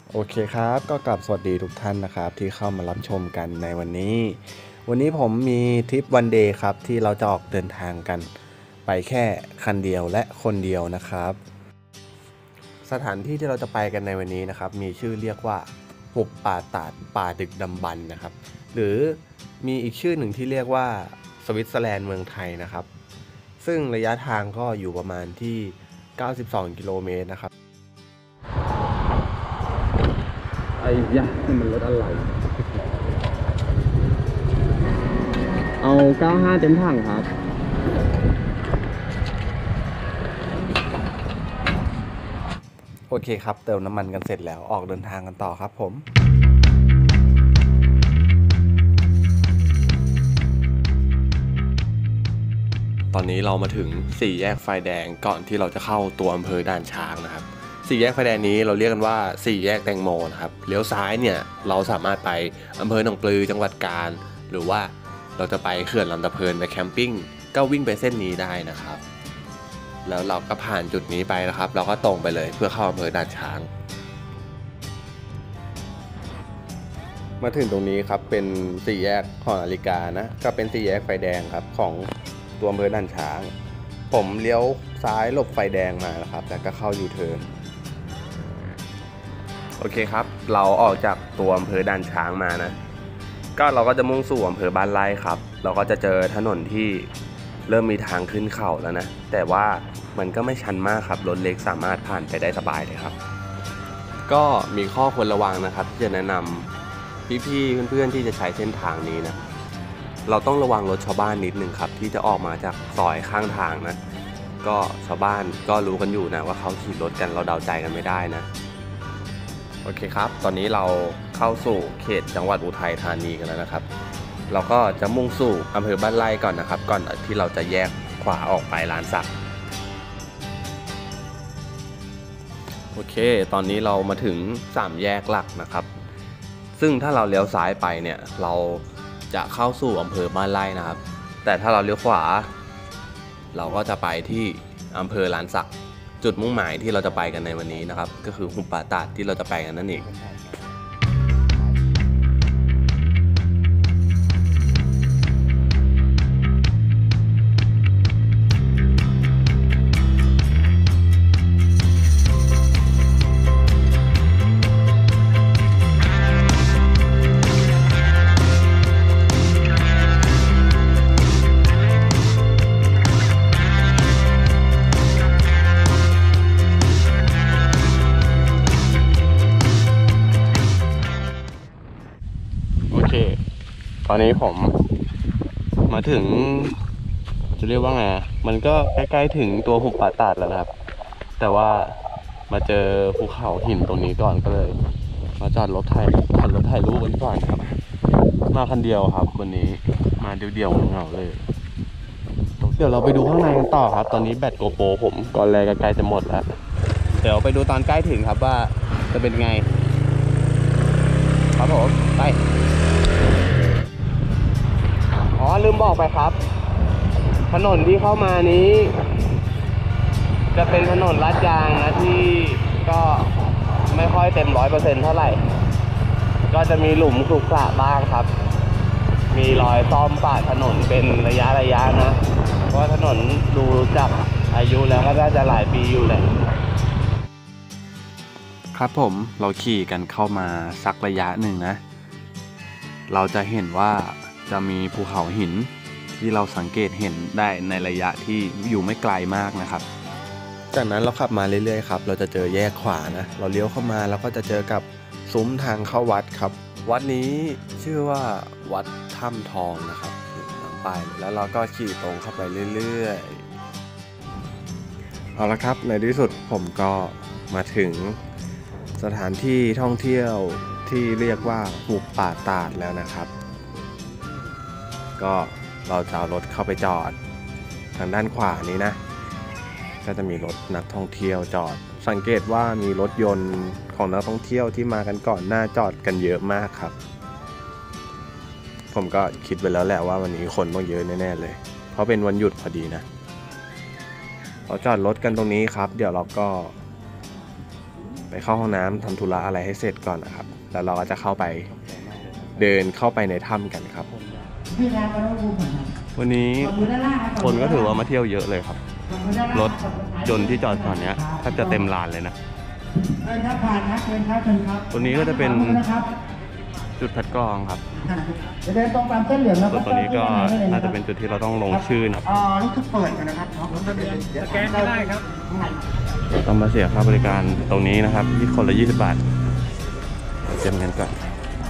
โอเคครับก็กลับสวัสดีทุกท่านนะครับที่เข้ามารับชมกันในวันนี้ผมมีทริปวันเดย์ครับที่เราจะออกเดินทางกันไปแค่คันเดียวและคนเดียวนะครับสถานที่ที่เราจะไปกันในวันนี้นะครับมีชื่อเรียกว่าหุบป่าตาดป่าดึกดำบรรพ์นะครับหรือมีอีกชื่อหนึ่งที่เรียกว่าสวิตเซอร์แลนด์เมืองไทยนะครับซึ่งระยะทางก็อยู่ประมาณที่92 กิโลเมตรนะครับไอ้ยะนี่มันรถอะไร เอา95เต็มถังครับโอเคครับเติมน้ำมันกันเสร็จแล้วออกเดินทางกันต่อครับผมตอนนี้เรามาถึงสี่แยกไฟแดงก่อนที่เราจะเข้าตัวอำเภอด่านช้างนะครับสี่แยกไฟแดงนี้เราเรียกกันว่าสี่แยกแตงโมนะครับเลี้ยวซ้ายเนี่ยเราสามารถไปอำเภอหนองปลือจังหวัดกาญหรือว่าเราจะไปเขื่อนลำตะเพินไปแคมปิ้งก็วิ่งไปเส้นนี้ได้นะครับแล้วเราก็ผ่านจุดนี้ไปนะครับเราก็ตรงไปเลยเพื่อเข้าอำเภอด่านช้างมาถึงตรงนี้ครับเป็นสี่แยกหอนาฬิกานะก็เป็นสี่แยกไฟแดงครับของตัวอำเภอด่านช้างผมเลี้ยวซ้ายหลบไฟแดงมาแล้วครับแล้วก็เข้ายูเทิร์นโอเคครับเราออกจากตัวอำเภอด่านช้างมานะก็เราก็จะมุ่งสู่อำเภอบ้านไร่ครับเราก็จะเจอถนนที่เริ่มมีทางขึ้นเขาแล้วนะแต่ว่ามันก็ไม่ชันมากครับรถเล็กสามารถผ่านไปได้สบายเลยครับก็มีข้อควรระวังนะครับที่จะแนะนำพี่ๆเพื่อนๆที่จะใช้เส้นทางนี้นะเราต้องระวังรถชาวบ้านนิดนึงครับที่จะออกมาจากซอยข้างทางนะก็ชาวบ้านก็รู้กันอยู่นะว่าเขาขี่รถกันเราเดาใจกันไม่ได้นะโอเคครับตอนนี้เราเข้าสู่เขตจังหวัดอุทัยธานีกันแล้วนะครับเราก็จะมุ่งสู่อำเภอบ้านไร่ก่อนนะครับก่อนที่เราจะแยกขวาออกไปลานสักโอเคตอนนี้เรามาถึง3แยกหลักนะครับซึ่งถ้าเราเลี้ยวซ้ายไปเนี่ยเราจะเข้าสู่อำเภอบ้านไร่นะครับแต่ถ้าเราเลี้ยวขวาเราก็จะไปที่อำเภอลานสักจุดมุ่งหมายที่เราจะไปกันในวันนี้นะครับก็คือหุบป่าตาดที่เราจะไปกันนั่นเองโอเคตอนนี้ผมมาถึงจะเรียกว่าไงมันก็ใกล้ๆถึงตัวหุบป่าตาดแล้วนะครับแต่ว่ามาเจอภูเขาหินตรงนี้ก่อนก็เลยมาจอดรถถ่ายรูปกันก่อนครับมาคันเดียวครับวันนี้มาเดี่ยวๆเหงาๆเลยเดี๋ยวเราไปดูข้างในกันต่อครับตอนนี้แบตโกโปรผมก่อนแรกใกล้จะหมดแล้วเดี๋ยวไปดูตอนใกล้ถึงครับว่าจะเป็นไงครับผมไปอ๋อลืมบอกไปครับถนนที่เข้ามานี้จะเป็นถนนลาดยางนะที่ก็ไม่ค่อยเต็ม100%เท่าไหร่ก็จะมีหลุมขรุขระบ้างครับมีรอยซ่อมปะถนนเป็นระยะนะเพราะถนนดูจากอายุแล้วก็น่าจะหลายปีอยู่แหละครับผมเราขี่กันเข้ามาสักระยะหนึ่งนะเราจะเห็นว่าจะมีภูเขาหินที่เราสังเกตเห็นได้ในระยะที่อยู่ไม่ไกลมากนะครับจากนั้นเราขับมาเรื่อยๆครับเราจะเจอแยกขวานะเราเลี้ยวเข้ามาแล้วก็จะเจอกับซุ้มทางเข้าวัดครับวัดนี้ชื่อว่าวัดถ้ำทองนะครับนำไปแล้วเราก็ขี่ตรงเข้าไปเรื่อยๆเอาละครับในที่สุดผมก็มาถึงสถานที่ท่องเที่ยวที่เรียกว่าหุบป่าตาดแล้วนะครับก็เราจะเอารถเข้าไปจอดทางด้านขวานี้นะก็จะมีรถนักท่องเที่ยวจอดสังเกตว่ามีรถยนต์ของนักท่องเที่ยวที่มากันก่อนหน้าจอดกันเยอะมากครับผมก็คิดไปแล้วแหละว่าวันนี้คนต้องเยอะแน่ๆเลยเพราะเป็นวันหยุดพอดีนะเราจอดรถกันตรงนี้ครับเดี๋ยวเราก็ไปเข้าห้องน้ำทำธุระอะไรให้เสร็จก่อนนะครับแล้วเราก็จะเข้าไปเดินเข้าไปในถ้ำกันครับวันนี้คนก็ถือว่ามาเที่ยวเยอะเลยครับรถยนต์ที่จอดตอนนี้แทบจะเต็มลานเลยนะตัวนี้ก็จะเป็นจุดคัดกรองครับเดินตรงตามเส้นเหลืองแล้วก็ตัวนี้ก็น่าจะเป็นจุดที่เราต้องลงชื่อนะครับนี่คือเปิดกันนะครับสแกนได้ครับต้องมาเสียค่าบริการตรงนี้นะครับที่คนละ20 บาทเตรียมเงินก่อน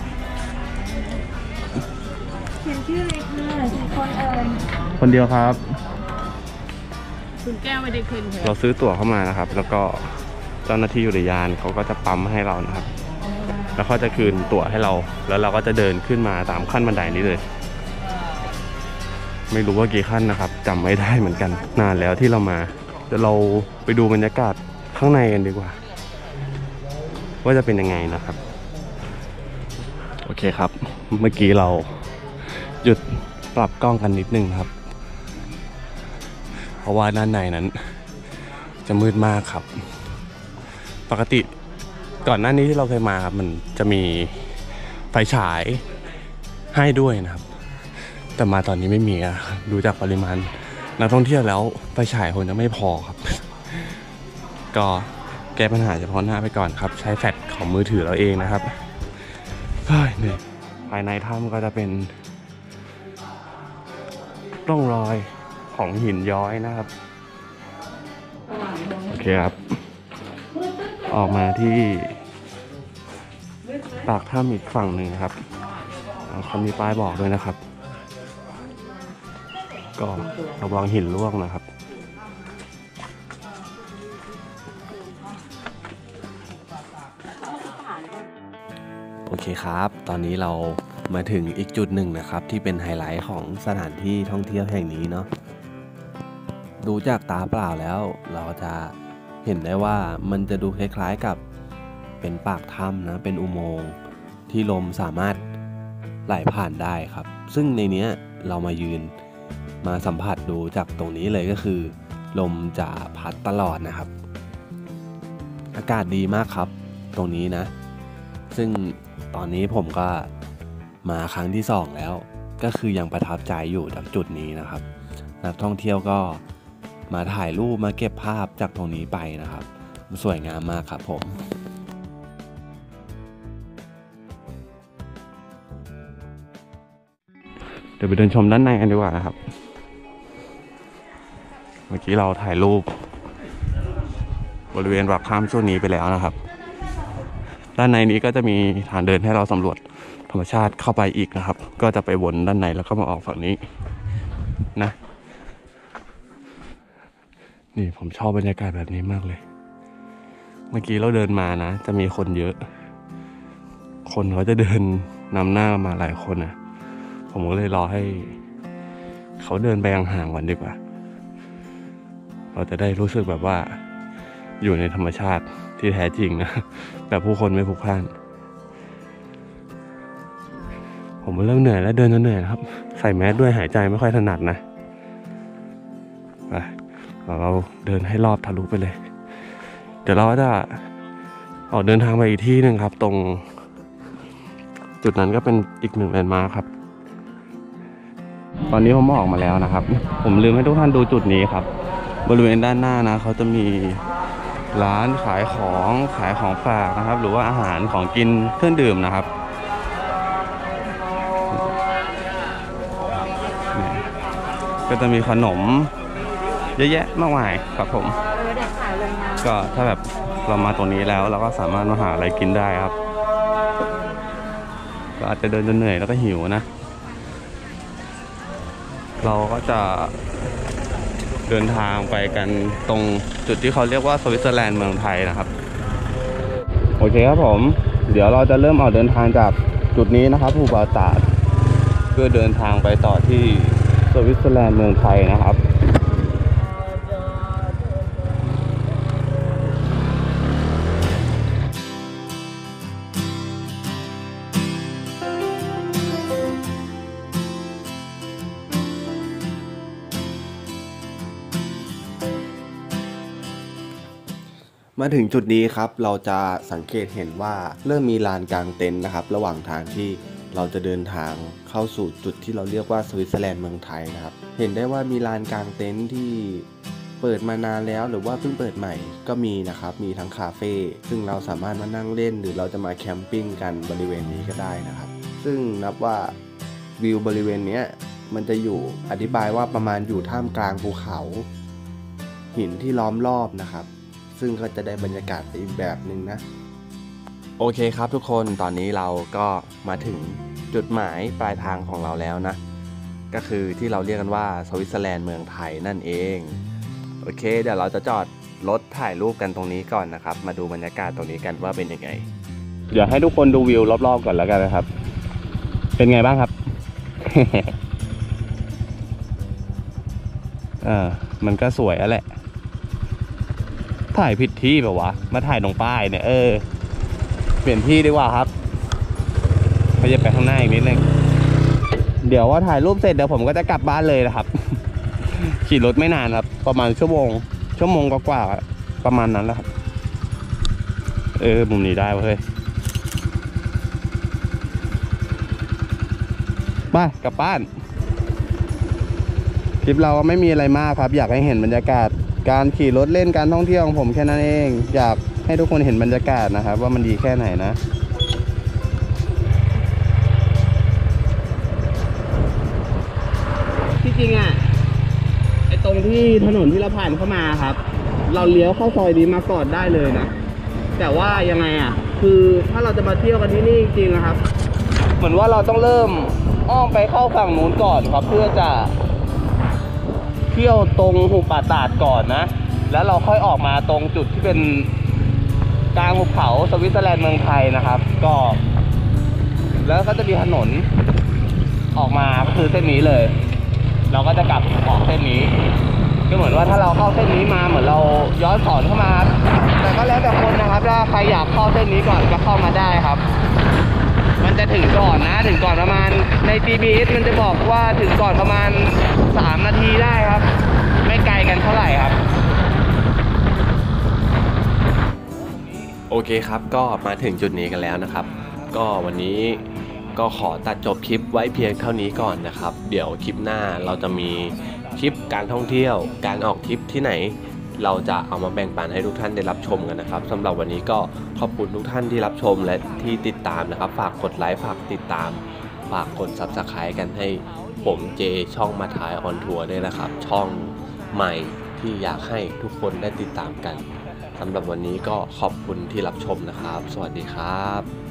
เขียนชื่อเลยค่ะกี่คนเอ่ยคนเดียวครับคุณแก้วไม่ได้ขึ้นเราซื้อตั๋วเข้ามานะครับแล้วก็เจ้าหน้าที่อุทยานเขาก็จะปั๊มให้เรานะครับแล้วเขาจะคืนตั๋วให้เราแล้วเราก็จะเดินขึ้นมาตามขั้นบันไดนี้เลยไม่รู้ว่ากี่ขั้นนะครับจำไม่ได้เหมือนกันนานแล้วที่เรามาเดี๋ยวเราไปดูบรรยากาศข้างในกันดีกว่าว่าจะเป็นยังไงนะครับโอเคครับเมื่อกี้เราหยุดปรับกล้องกันนิดนึงครับเพราะว่าด้านในนั้นจะมืดมากครับปกติก่อนหน้านี้ที่เราเคยมาครับมันจะมีไฟฉายให้ด้วยนะครับแต่มาตอนนี้ไม่มีอะดูจากปริมาณนักท่องเที่ยวแล้วไฟฉายคงจะไม่พอครับก็แก้ปัญหาเฉพาะหน้าไปก่อนครับใช้แฟลชของมือถือเราเองนะครับเนี่ยภายในถ้ำก็จะเป็นร่องรอยของหินย้อยนะครับโอเคครับออกมาที่ปากถ้ำอีกฝั่งหนึ่งครับเขามีป้ายบอกด้วยนะครับก็ระวังหินร่วงนะครับโอเคครับตอนนี้เรามาถึงอีกจุดหนึ่งนะครับที่เป็นไฮไลท์ของสถานที่ท่องเที่ยวแห่งนี้เนาะดูจากตาเปล่าแล้วเราจะเห็นได้ว่ามันจะดูคล้ายๆกับเป็นปากถ้ำนะเป็นอุโมงค์ที่ลมสามารถไหลผ่านได้ครับซึ่งในนี้เรามายืนมาสัมผัสดูจากตรงนี้เลยก็คือลมจะพัดตลอดนะครับอากาศดีมากครับตรงนี้นะซึ่งตอนนี้ผมก็มาครั้งที่2แล้วก็คือยังประทับใจอยู่จากจุดนี้นะครับนักท่องเที่ยวก็มาถ่ายรูปมาเก็บภาพจากตรงนี้ไปนะครับสวยงามมากครับผมเดี๋ยวไปเดินชมด้านในกันดีกว่านะครับเมื่อกี้เราถ่ายรูปบริเวณปากถ้ำช่วงนี้ไปแล้วนะครับด้านในนี้ก็จะมีทางเดินให้เราสำรวจธรรมชาติเข้าไปอีกนะครับก็จะไปวนด้านในแล้วก็มาออกฝั่งนี้นะนี่ผมชอบบรรยากาศแบบนี้มากเลยเมื่อกี้เราเดินมานะจะมีคนเยอะคนเขาจะเดินนำหน้ามาหลายคนนะผมก็เลยรอให้เขาเดินไปห่างๆก่อนดีกว่าเราจะได้รู้สึกแบบว่าอยู่ในธรรมชาติที่แท้จริงนะแบบผู้คนไม่พลุกพล่านผมเริ่มเหนื่อยแล้วเดินจนเหนื่อยครับใส่แมสด้วยหายใจไม่ค่อยถนัดนะไปเราเดินให้รอบทะลุไปเลยเดี๋ยวเราจะออกเดินทางไปอีกที่หนึ่งครับตรงจุดนั้นก็เป็นอีก1แลนด์มาร์คครับตอนนี้ผมออกมาแล้วนะครับผมลืมให้ทุกท่านดูจุดนี้ครับบริเวณด้านหน้านะเขาจะมีร้านขายของฝากนะครับหรือว่าอาหารของกินเครื่องดื่มนะครับก็จะมีขนมเยอะแยะมากมายครับผมก็ถ้าแบบเรามาตรงนี้แล้วเราก็สามารถมาหาอะไรกินได้ครับก็อาจจะเดินจนเหนื่อยแล้วก็หิวนะเราก็จะเดินทางไปกันตรงจุดที่เขาเรียกว่าสวิตเซอร์แลนด์เมืองไทยนะครับโอเคครับผมเดี๋ยวเราจะเริ่มออกเดินทางจากจุดนี้นะครับภูบาตาดเพื่อเดินทางไปต่อที่สวิตเซอร์แลนด์เมืองไทยนะครับมาถึงจุดนี้ครับเราจะสังเกตเห็นว่าเริ่มมีลานกลางเต็นท์นะครับระหว่างทางที่เราจะเดินทางเข้าสู่จุดที่เราเรียกว่าสวิตเซอร์แลนด์เมืองไทยนะครับเห็นได้ว่ามีลานกลางเต็นท์ที่เปิดมานานแล้วหรือว่าเพิ่งเปิดใหม่ก็มีนะครับมีทั้งคาเฟ่ซึ่งเราสามารถมานั่งเล่นหรือเราจะมาแคมปิ้งกันบริเวณนี้ก็ได้นะครับซึ่งนับว่าวิวบริเวณนี้มันจะอยู่อธิบายว่าประมาณอยู่ท่ามกลางภูเขาหินที่ล้อมรอบนะครับซึ่งก็จะได้บรรยากาศอีกแบบหนึ่งนะโอเคครับทุกคนตอนนี้เราก็มาถึงจุดหมายปลายทางของเราแล้วนะก็คือที่เราเรียกกันว่าสวิตเซอร์แลนด์เมืองไทยนั่นเองโอเคเดี๋ยวเราจะจอดรถถ่ายรูปกันตรงนี้ก่อนนะครับมาดูบรรยากาศตรงนี้กันว่าเป็นยังไงเดี๋ยวให้ทุกคนดูวิวรอบๆก่อนแล้วกันนะครับเป็นไงบ้างครับ มันก็สวยอะแหละถ่ายผิดที่แบบวะมาถ่ายตรงป้ายเนี่ยเปลี่ยนที่ดีกว่าครับเขาจะไปข้างหน้าอีกนิดนึงเดี๋ยวว่าถ่ายรูปเสร็จเดี๋ยวผมก็จะกลับบ้านเลยนะครับ ขี่รถไม่นานครับประมาณชั่วโมงกว่าประมาณนั้นแหละครับมุมนี้ได้เว้ยไปกลับบ้านคลิปเราไม่มีอะไรมากครับอยากให้เห็นบรรยากาศการขี่รถเล่นการท่องเที่ยวของผมแค่นั้นเองอยากให้ทุกคนเห็นบรรยากาศนะครับว่ามันดีแค่ไหนนะที่จริงอ่ะไอตรงที่ถนนที่เราผ่านเข้ามาครับเราเลี้ยวเข้าซอยนี้มาก่อนได้เลยนะแต่ว่ายังไงอ่ะคือถ้าเราจะมาเที่ยวกันที่นี่จริงๆนะครับเหมือนว่าเราต้องเริ่มอ้อมไปเข้าฝั่งนู้นก่อนครับเพื่อจะเที่ยวตรงหุบป่าตาดก่อนนะแล้วเราค่อยออกมาตรงจุดที่เป็นกลางหุบเขาสวิตเซอร์แลนด์เมืองไทยนะครับก็แล้วก็จะมีถนนออกมาก็คือเส้นนี้เลยเราก็จะกลับออกเส้นนี้ก็เหมือนว่าถ้าเราเข้าเส้นนี้มาเหมือนเราย้อนสอนเข้ามาแต่ก็แล้วแต่คนนะครับถ้าใครอยากเข้าเส้นนี้ก่อนก็เข้ามาได้ครับมันจะถึงก่อนนะถึงก่อนประมาณใน GPS มันจะบอกว่าถึงก่อนประมาณ3 นาทีได้ครับไม่ไกลกันเท่าไหร่ครับโอเคครับก็มาถึงจุดนี้กันแล้วนะครับก็วันนี้ก็ขอตัดจบคลิปไว้เพียงเท่านี้ก่อนนะครับเดี๋ยวคลิปหน้าเราจะมีคลิปการท่องเที่ยวการออกทริปที่ไหนเราจะเอามาแบ่งปันให้ทุกท่านได้รับชมกันนะครับสำหรับวันนี้ก็ขอบคุณทุกท่านที่รับชมและที่ติดตามนะครับฝากกดไลค์ฝากติดตามฝากกด Subscribe กันให้ผมเจช่องมาถ่ายออนทัวร์ด้วยนะครับช่องใหม่ที่อยากให้ทุกคนได้ติดตามกันสำหรับวันนี้ก็ขอบคุณที่รับชมนะครับสวัสดีครับ